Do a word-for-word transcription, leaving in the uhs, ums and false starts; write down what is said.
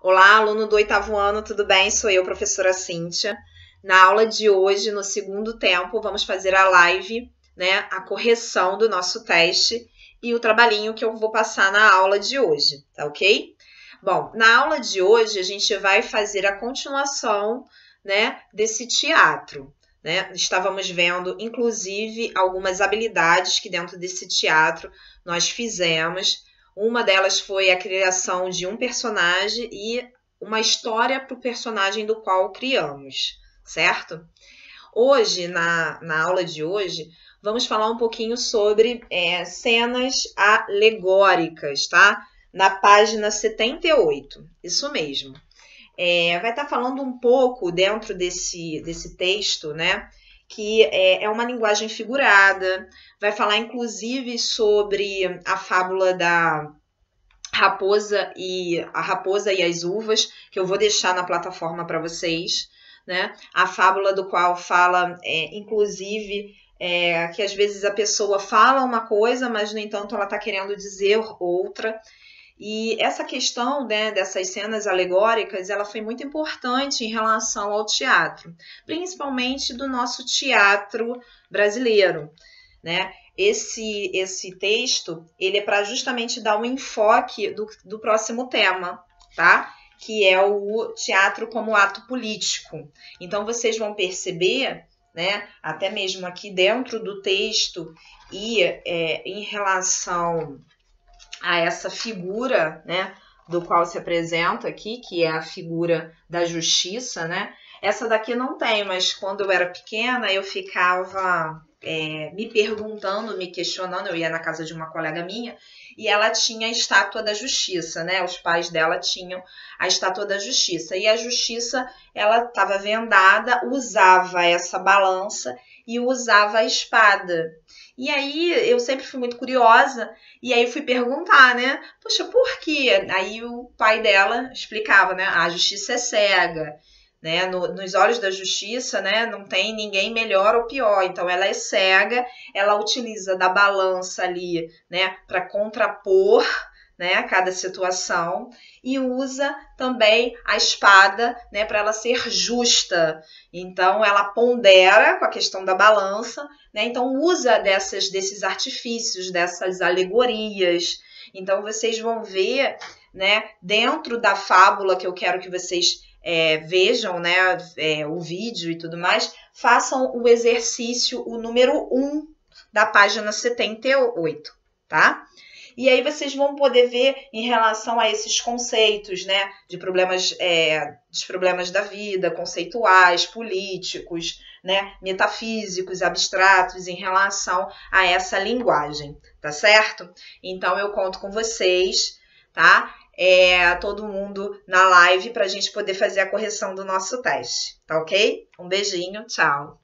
Olá, aluno do oitavo ano, tudo bem? Sou eu, professora Cíntia. Na aula de hoje, no segundo tempo, vamos fazer a live, né, a correção do nosso teste e o trabalhinho que eu vou passar na aula de hoje, tá ok? Bom, na aula de hoje, a gente vai fazer a continuação, né, desse teatro, né? Estávamos vendo, inclusive, algumas habilidades que dentro desse teatro nós fizemos. Uma delas foi a criação de um personagem e uma história para o personagem do qual criamos, certo? Hoje, na, na aula de hoje, vamos falar um pouquinho sobre é, cenas alegóricas, tá? Na página setenta e oito, isso mesmo. É, vai estar falando um pouco dentro desse, desse texto, né? Que é, é uma linguagem figurada, vai falar inclusive sobre a fábula da raposa e a raposa e as uvas, que eu vou deixar na plataforma para vocês, né? A fábula do qual fala, é, inclusive, é, que às vezes a pessoa fala uma coisa, mas no entanto ela está querendo dizer outra. E essa questão, né, dessas cenas alegóricas, ela foi muito importante em relação ao teatro, principalmente do nosso teatro brasileiro, né? Esse, esse texto, ele é para justamente dar um enfoque do, do próximo tema, tá? Que é o teatro como ato político. Então, vocês vão perceber, né, até mesmo aqui dentro do texto e é, em relação a essa figura, né, do qual se apresenta aqui, que é a figura da justiça, né? Essa daqui não tem, mas quando eu era pequena eu ficava é, me perguntando, me questionando, eu ia na casa de uma colega minha e ela tinha a estátua da justiça, né? Os pais dela tinham a estátua da justiça e a justiça, ela estava vendada, usava essa balança e usava a espada. E aí eu sempre fui muito curiosa e aí fui perguntar, né? Poxa, por quê? Aí o pai dela explicava, né? A justiça é cega, né? No, nos olhos da justiça, né? Não tem ninguém melhor ou pior. Então ela é cega, ela utiliza da balança ali, né? Para contrapor, né? Cada situação e usa também a espada, né? Para ela ser justa. Então ela pondera com a questão da balança, né? Então usa dessas, desses artifícios, dessas alegorias. Então vocês vão ver, né? Dentro da fábula que eu quero que vocês é, vejam, né? É, o vídeo e tudo mais, façam o exercício, o número um da página setenta e oito, tá? E aí vocês vão poder ver em relação a esses conceitos, né, de problemas, é, dos problemas da vida, conceituais, políticos, né, metafísicos, abstratos, em relação a essa linguagem, tá certo? Então eu conto com vocês, tá? É, todo mundo na live para a gente poder fazer a correção do nosso teste, tá ok? Um beijinho, tchau!